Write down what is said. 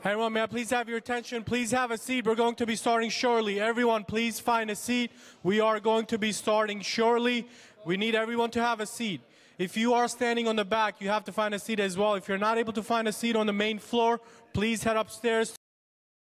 Everyone, may I please have your attention? Please have a seat. We're going to be starting shortly. Everyone, please find a seat. We are going to be starting shortly. We need everyone to have a seat. If you are standing on the back, you have to find a seat as well. If you're not able to find a seat on the main floor, please head upstairs